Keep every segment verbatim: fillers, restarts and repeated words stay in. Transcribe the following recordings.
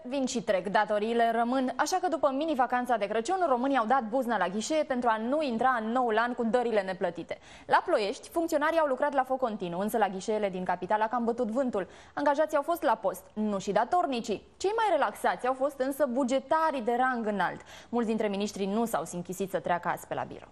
vin și trec, datoriile rămân, așa că după mini-vacanța de Crăciun, românii au dat buzna la ghișee pentru a nu intra în noul an cu dările neplătite. La Ploiești, funcționarii au lucrat la foc continuu, însă la ghișeele din capital a cam bătut vântul. Angajații au fost la post, nu și datornicii. Cei mai relaxați au fost însă bugetarii de rang înalt. Mulți dintre miniștri nu s-au simchisit să treacă azi pe la birou.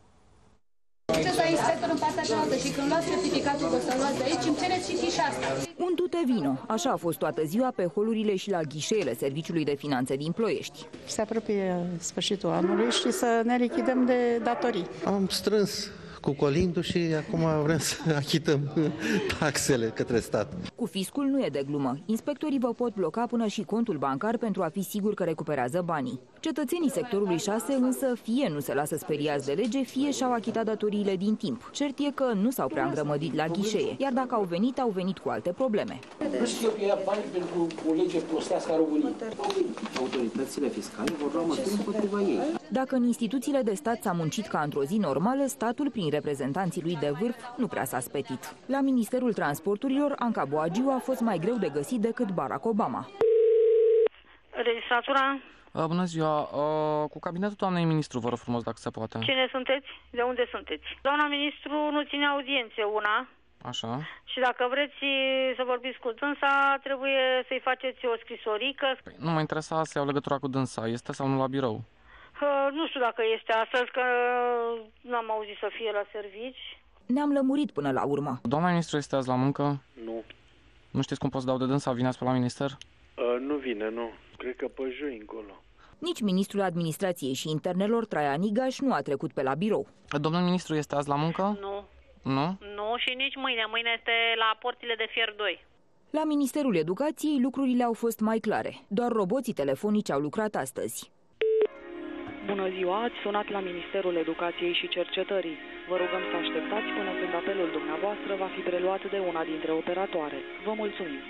Să inspector în partea cealaltă și când luați certificatul de să luați de aici, îmi cereți și fișa asta. Un du-te vino. Așa a fost toată ziua pe holurile și la ghișeele Serviciului de Finanțe din Ploiești. Se apropie sfârșitul anului și să ne lichidăm de datorii. Am strâns cu colindul și acum vrem să achităm taxele către stat. Cu fiscul nu e de glumă. Inspectorii vă pot bloca până și contul bancar pentru a fi sigur că recuperează banii. Cetățenii sectorului șase însă fie nu se lasă speriați de lege, fie și-au achitat datoriile din timp. Cert e că nu s-au prea îngrămădit la ghișee, iar dacă au venit, au venit cu alte probleme. Nu știu că ia bani pentru o lege prostească a României. Autoritățile fiscale vor lua măsuri împotriva ei. Dacă în instituțiile de stat s-a muncit ca într-o zi normală, statul, prin reprezentanții lui de vârf, nu prea s-a spetit. La Ministerul Transporturilor, Anca Boagiu a fost mai greu de găsit decât Barack Obama. Registratura? Uh, bună ziua! Uh, cu cabinetul doamnei ministru, vă rog frumos, dacă se poate. Cine sunteți? De unde sunteți? Doamna ministru nu ține audiențe una. Așa. Și dacă vreți să vorbiți cu dânsa, trebuie să-i faceți o scrisorică. Păi, nu mă interesa să iau legătura cu dânsa. Este sau nu la birou? Uh, nu știu dacă este astăzi, că n-am auzit să fie la servici. Ne-am lămurit până la urmă. Doamna ministru este azi la muncă? Nu. Nu știți cum pot să dau de dânsa? Vine pe la minister? Uh, nu vine, nu. Cred că pe joi încolo. Nici ministrul Administrației și Internelor, Traian Igaș, nu a trecut pe la birou. Domnul ministru este azi la muncă? Nu. Nu? Nu și nici mâine. Mâine este la porțile de Fier doi. La Ministerul Educației lucrurile au fost mai clare. Doar roboții telefonici au lucrat astăzi. Bună ziua, ați sunat la Ministerul Educației și Cercetării. Vă rugăm să așteptați până când apelul dumneavoastră va fi preluat de una dintre operatoare. Vă mulțumim.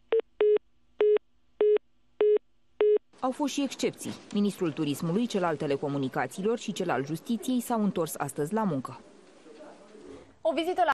Au fost și excepții. Ministrul Turismului, cel al Telecomunicațiilor și cel al Justiției s-au întors astăzi la muncă. O vizită la